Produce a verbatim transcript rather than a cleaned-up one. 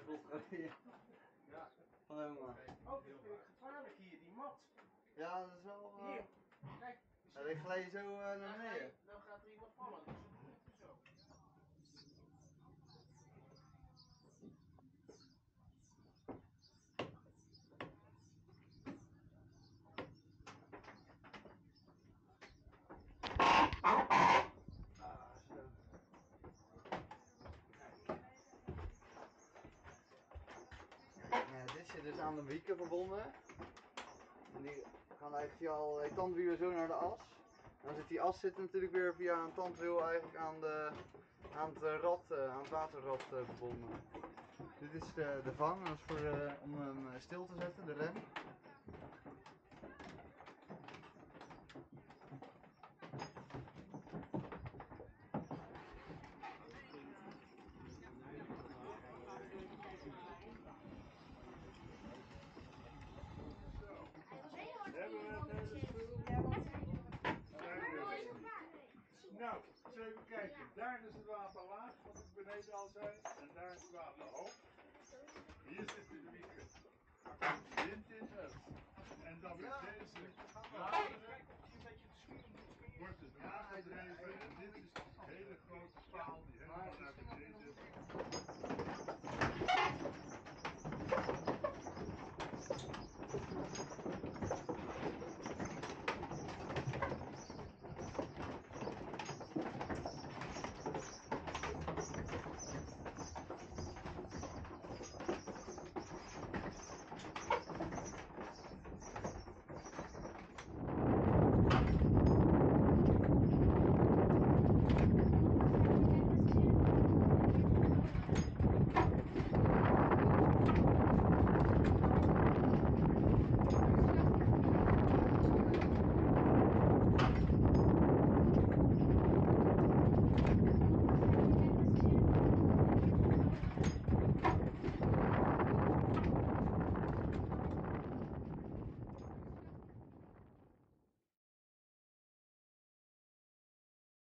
slot gereden. Ja. Van oma. Oh, dit vind ik gevaarlijk hier, die mat. Ja, dat is wel... Uh... Hier, kijk. Ja, die glij je zo uh, naar Nou, beneden. nou gaat er iemand vallen, dus zo. Ja, dit zit dus aan de wieken verbonden. En die gaan eigenlijk via al tandwielen zo naar de as. En dan zit die as zit natuurlijk weer via een tandwiel eigenlijk aan, de, aan het rad, aan het waterrad verbonden. Dit is de, de vang, dat is voor, uh, om hem stil te zetten, de rem. Nou, eens even kijken. Daar is het water laag, wat ik beneden al zei. En daar is het water hoog. Hier zitten de wieken. Daar komt wind in het. En dan is deze water. Wordt het aangedreven. En dit is die hele grote paal die